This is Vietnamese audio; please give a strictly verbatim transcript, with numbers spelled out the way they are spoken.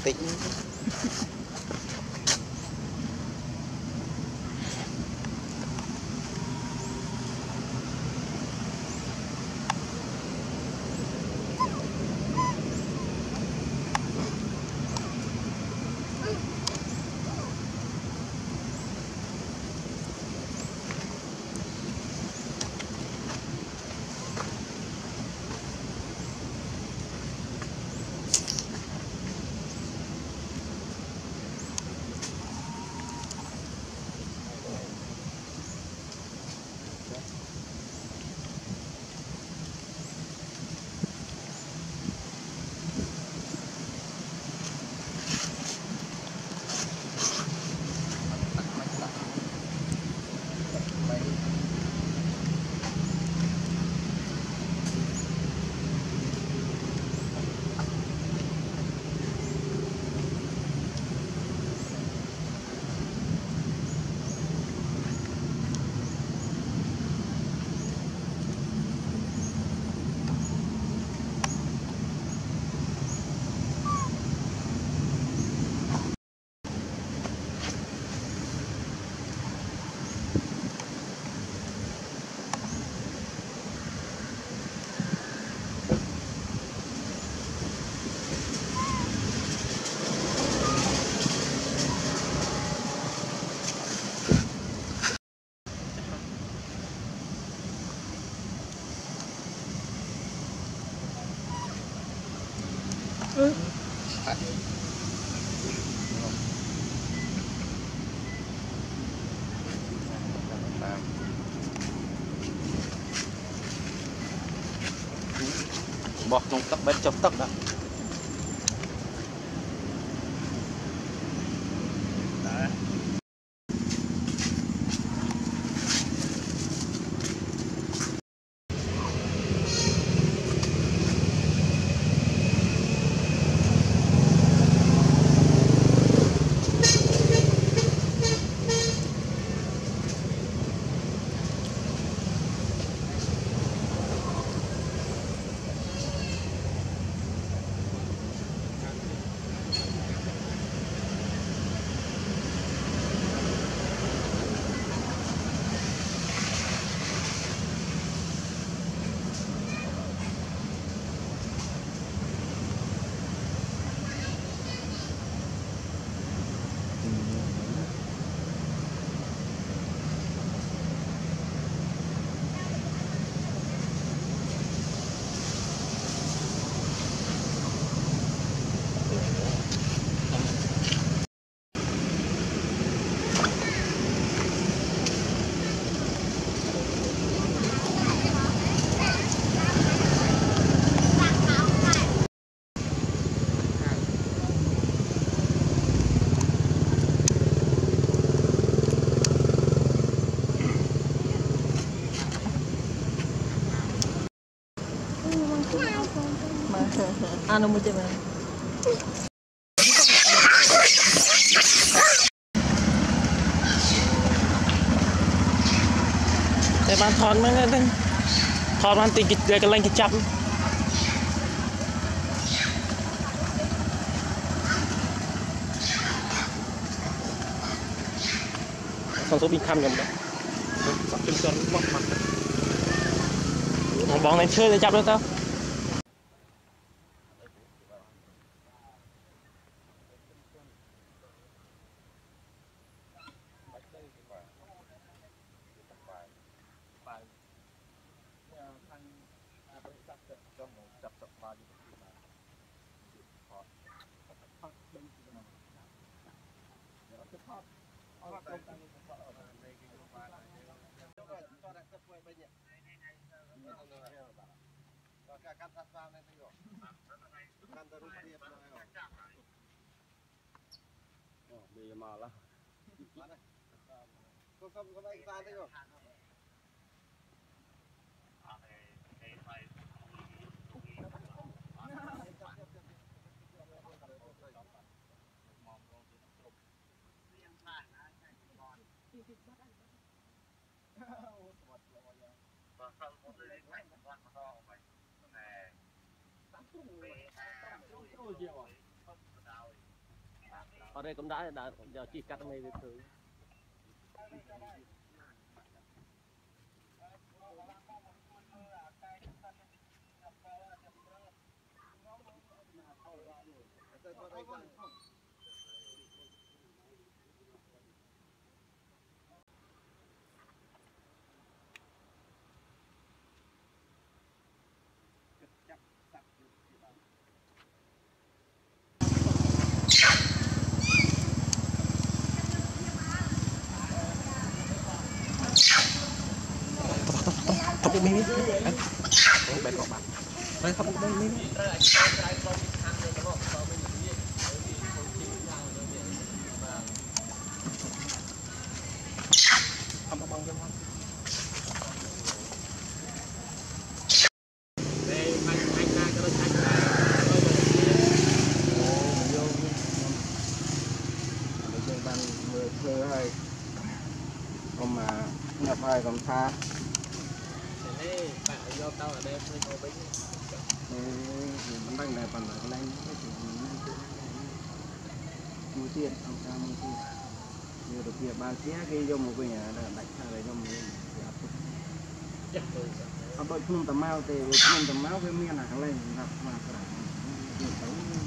tịnh bỏ trong tắc bên trong tắc đó. Ano mo dyan man? Để bạn thon mới lên thon bạn tìm cái cái lên cái chắp xong số bị khăm nhầm đó sắp chân chân bóc mặt bóng này chơi để chắp được tao bây mà là con không có anh ta đấy rồi ở đây cũng đã đã giờ chỉ cắt mây về thứ thắp bút mi bên cọ bạn đây thắp bút mi không có băng cho không đây anh anh ra cho nó anh ra vô bây giờ bạn vừa thưa hay còn mà nhập hai còn xa thế bạn vô tao ở đây tôi ngồi bánh mình bánh này còn lại cái này mua tiền không sao mua tiền nhiều được việc ba xé cái vô một cái nhà là đánh sang đây cho mình ở đội phun tầm máu thì phun tầm máu cái miếng này lên gặp mà cái này